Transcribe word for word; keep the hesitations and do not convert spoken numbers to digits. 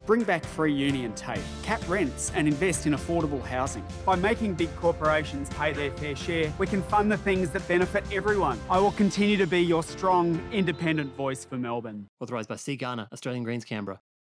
Bring back free uni and TAFE, cap rents and invest in affordable housing. By making big corporations pay their fair share, we can fund the things that benefit everyone. I will continue to be your strong, independent voice for Melbourne. Authorised by C. Garner, Australian Greens, Canberra.